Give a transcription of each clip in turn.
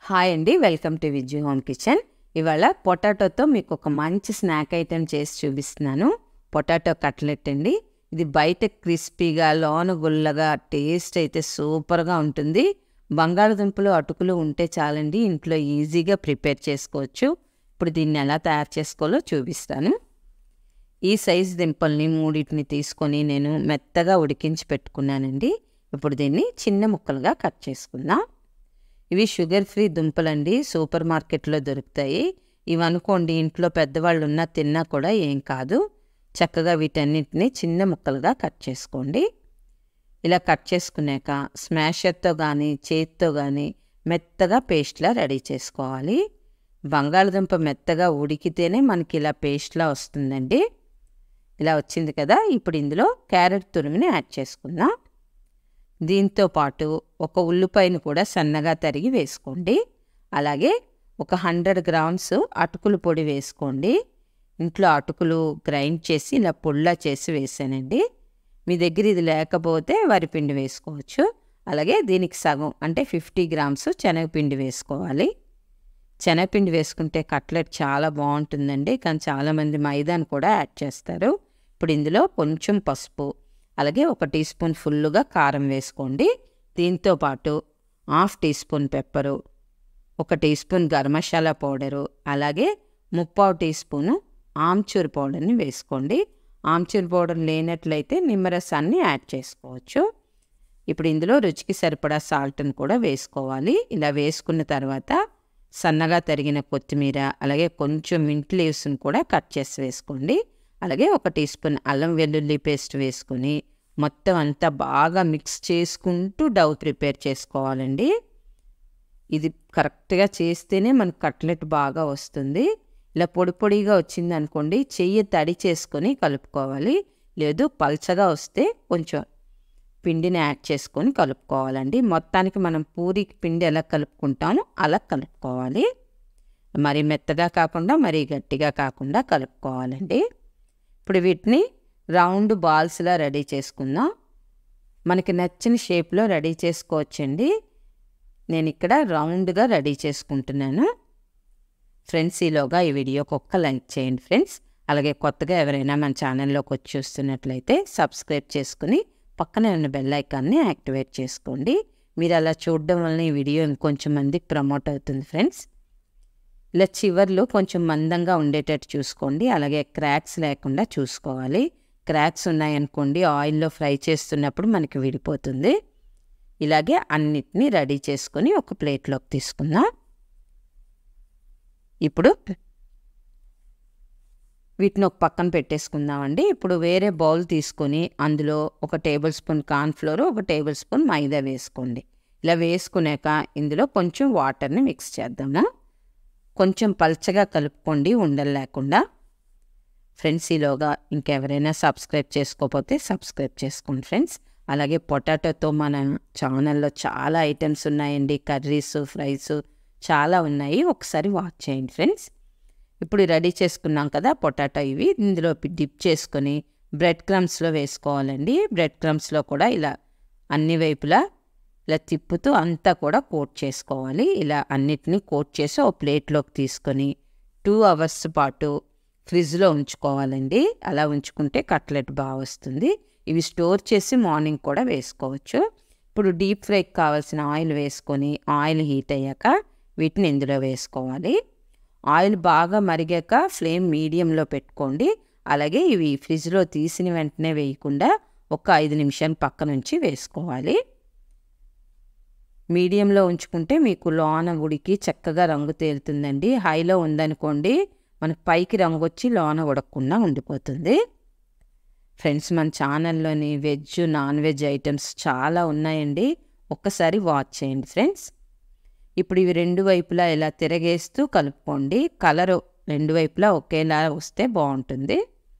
Hi అండి, welcome to Vijju home kitchen. ఇవాళ పొటాటోతో మీకు ఒక మంచి స్నాక్ ఐటెం చేసి చూపిస్తున్నాను. పొటాటో కట్లెట్ అండి. ఇది బయట క్రిస్పీగా లోన గుల్లగా టేస్ట్ అయితే సూపర్గా ఉంటుంది. బంగాళదుంపలు అటుకులు ఉంటే చాలండి, ఇంట్లో ఈజీగా ప్రిపేర్ చేసుకోవచ్చు. ఇప్పుడు దీన్ని ఎలా తయారు చేసుకోవాలో చూపిస్తాను. ఈ సైజు దుంపల్ని మూడింటిని తీసుకొని నేను మెత్తగా ఉడికించి పెట్టుకున్నానండి. ఇప్పుడు దీన్ని చిన్న ముక్కలుగా కట్ చేసుకుందాం. ఇవి షుగర్ ఫ్రీ దుంపలండి, సూపర్ మార్కెట్లో దొరుకుతాయి. ఇవి అనుకోండి ఇంట్లో పెద్దవాళ్ళు ఉన్నా తిన్నా కూడా ఏం కాదు. చక్కగా వీటన్నిటిని చిన్న ముక్కలుగా కట్ చేసుకోండి. ఇలా కట్ చేసుకున్నాక స్మాషర్తో కానీ చేతితో కానీ మెత్తగా పేస్ట్లా రెడీ చేసుకోవాలి. బంగాళదుంప మెత్తగా ఉడికితేనే మనకి ఇలా పేస్ట్లా వస్తుందండి. ఇలా వచ్చింది కదా, ఇప్పుడు ఇందులో క్యారెట్ తురుముని యాడ్ చేసుకుందాం. దీంతో పాటు ఒక ఉల్లిపాయను కూడా సన్నగా తరిగి వేసుకోండి. అలాగే ఒక 100 గ్రామ్స్ అటుకుల పొడి వేసుకోండి. ఇంట్లో అటుకులు గ్రైండ్ చేసి ఇలా పొడిలా చేసి వేసానండి. మీ దగ్గర ఇది లేకపోతే వరిపిండి వేసుకోవచ్చు. అలాగే దీనికి సగం అంటే 50 గ్రామ్స్ శనగపిండి వేసుకోవాలి. శనగపిండి వేసుకుంటే కట్లెట్ చాలా బాగుంటుందండి, కానీ చాలామంది మైదాను కూడా యాడ్ చేస్తారు. ఇప్పుడు ఇందులో కొంచెం పసుపు, అలాగే 1 టీ స్పూన్ ఫుల్లుగా కారం వేసుకోండి. దీంతో పాటు 1/2 teaspoon pepper, 1 teaspoon garam masala powder, అలాగే 3/4 టీ స్పూను ఆమ్చూర్ పౌడర్ని వేసుకోండి. ఆమ్చూర్ పౌడర్ లేనట్లయితే నిమ్మరసాన్ని యాడ్ చేసుకోవచ్చు. ఇప్పుడు ఇందులో రుచికి సరిపడా సాల్ట్ని కూడా వేసుకోవాలి. ఇలా వేసుకున్న తర్వాత సన్నగా తరిగిన కొత్తిమీర, అలాగే కొంచెం మింట్ లీవ్స్ని కూడా కట్ చేసి వేసుకోండి. అలాగే 1 టీ స్పూన్ అల్లం వెల్లుల్లి పేస్ట్ వేసుకొని మొత్తం అంతా బాగా మిక్స్ చేసుకుంటూ డౌ ప్రిపేర్ చేసుకోవాలండి. ఇది కరెక్ట్గా చేస్తేనే మనకు కట్లెట్ బాగా వస్తుంది. ఇలా పొడి పొడిగా వచ్చింది అనుకోండి, చెయ్యి తడి చేసుకొని కలుపుకోవాలి. లేదు పల్చగా వస్తే కొంచెం పిండిని యాడ్ చేసుకొని కలుపుకోవాలండి. మొత్తానికి మనం పూరికి పిండి ఎలా కలుపుకుంటామో అలా కలుపుకోవాలి. మరీ మెత్తగా కాకుండా మరీ గట్టిగా కాకుండా కలుపుకోవాలండి. ఇప్పుడు వీటిని రౌండ్ బాల్స్లా రెడీ చేసుకుందాం. మనకి నచ్చిన షేప్లో రెడీ చేసుకోవచ్చండి. నేను ఇక్కడ రౌండ్గా రెడీ చేసుకుంటున్నాను. ఫ్రెండ్స్, ఈలోగా ఈ వీడియోకి ఒక్క లైక్ చేయండి ఫ్రెండ్స్. అలాగే కొత్తగా ఎవరైనా మన ఛానల్లోకి వచ్చి చూస్తున్నట్లయితే సబ్స్క్రైబ్ చేసుకుని పక్కనే ఉన్న బెల్ ఐకాన్ని యాక్టివేట్ చేసుకోండి. మీరు అలా చూడడం వల్ల ఈ వీడియో ఇంకొంచెం మందికి ప్రమోట్ అవుతుంది ఫ్రెండ్స్. ఇలా చివర్లు కొంచెం మందంగా ఉండేటట్టు చూసుకోండి. అలాగే క్రాక్స్ లేకుండా చూసుకోవాలి. క్రాక్స్ ఉన్నాయనుకోండి, ఆయిల్లో ఫ్రై చేస్తున్నప్పుడు మనకి విడిపోతుంది. ఇలాగే అన్నిటినీ రెడీ చేసుకొని ఒక ప్లేట్లోకి తీసుకుందాం. ఇప్పుడు వీటిని ఒక పక్కన పెట్టేసుకుందామండి. ఇప్పుడు వేరే బౌల్ తీసుకొని అందులో 1 tablespoon cornflour, 1 tablespoon maida వేసుకోండి. ఇలా వేసుకున్నాక ఇందులో కొంచెం వాటర్ని మిక్స్ చేద్దాము. కొంచెం పల్చగా కలుపుకోండి, ఉండలు లేకుండా. ఫ్రెండ్స్, ఈలోగా ఇంకెవరైనా సబ్స్క్రైబ్ చేసుకోకపోతే సబ్స్క్రైబ్ చేసుకోండి ఫ్రెండ్స్. అలాగే పొటాటోతో మన ఛానల్లో చాలా ఐటమ్స్ ఉన్నాయండి, కర్రీస్, ఫ్రైస్ చాలా ఉన్నాయి. ఒకసారి వాచ్ చేయండి ఫ్రెండ్స్. ఇప్పుడు రెడీ చేసుకున్నాం కదా పొటాటో, ఇవి ఇందులో డిప్ చేసుకొని బ్రెడ్ క్రమ్స్లో వేసుకోవాలండి. బ్రెడ్ క్రమ్స్లో కూడా ఇలా అన్ని వైపులా ఇలా తిప్పుతూ అంతా కూడా కోట్ చేసుకోవాలి. ఇలా అన్నిటినీ కోట్ చేసి ఒక ప్లేట్లోకి తీసుకొని 2 అవర్స్ పాటు ఫ్రిడ్జ్లో ఉంచుకోవాలండి. అలా ఉంచుకుంటే కట్లెట్ బాగా వస్తుంది. ఇవి స్టోర్ చేసి మార్నింగ్ కూడా వేసుకోవచ్చు. ఇప్పుడు డీప్ ఫ్రైకి కావాల్సిన ఆయిల్ వేసుకొని ఆయిల్ హీట్ అయ్యాక వీటిని ఇందులో వేసుకోవాలి. ఆయిల్ బాగా మరిగాక ఫ్లేమ్ మీడియంలో పెట్టుకోండి. అలాగే ఇవి ఫ్రిడ్జ్లో తీసిన వెంటనే వేయకుండా ఒక 5 నిమిషాలు పక్క నుంచి వేసుకోవాలి. మీడియంలో ఉంచుకుంటే మీకు లోన ఉడికి చక్కగా రంగు తేలుతుందండి. హైలో ఉందనుకోండి మనకు పైకి రంగు వచ్చి లోన ఉడకకుండా ఉండిపోతుంది. ఫ్రెండ్స్, మన ఛానల్లోని వెజ్, నాన్ వెజ్ ఐటమ్స్ చాలా ఉన్నాయండి. ఒక్కసారి వాచ్ చేయండి ఫ్రెండ్స్. ఇప్పుడు ఇవి 2 వైపులా ఇలా తిరగేస్తూ కలుపుకోండి. కలరు 2 వైపులా ఒకేలా వస్తే బాగుంటుంది.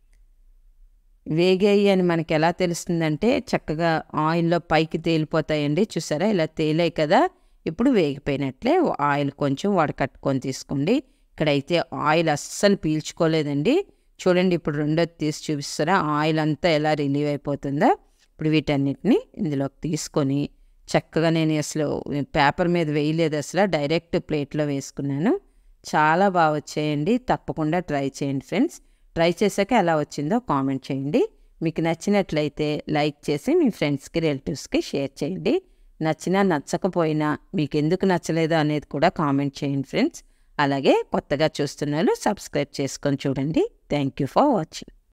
వేగాయి అని మనకి ఎలా తెలుస్తుందంటే చక్కగా ఆయిల్లో పైకి తేలిపోతాయండి. చూసారా, ఇలా తేలాయి కదా, ఇప్పుడు వేగిపోయినట్లే. ఆయిల్ కొంచెం వడకట్టుకొని తీసుకోండి. ఇక్కడైతే ఆయిల్ అస్సలు పీల్చుకోలేదండి. చూడండి, ఇప్పుడు రెండోది తీసి చూపిస్తారా, ఆయిల్ అంతా ఎలా రిలీవ్ అయిపోతుందో. ఇప్పుడు వీటన్నిటిని ఇందులోకి తీసుకొని చక్కగా నేను అసలు పేపర్ మీద వేయలేదు, అసలు డైరెక్ట్ ప్లేట్లో వేసుకున్నాను. చాలా బాగా వచ్చాయండి. తప్పకుండా ట్రై చేయండి ఫ్రెండ్స్. ట్రై చేశాక ఎలా వచ్చిందో కామెంట్ చేయండి. మీకు నచ్చినట్లయితే లైక్ చేసి మీ ఫ్రెండ్స్కి, రిలేటివ్స్కి షేర్ చేయండి. నచ్చినా నచ్చకపోయినా మీకు ఎందుకు నచ్చలేదో అనేది కూడా కామెంట్ చేయండి ఫ్రెండ్స్. అలాగే కొత్తగా చూస్తున్న వాళ్ళు సబ్స్క్రైబ్ చేసుకొని చూడండి. Thank you for watching.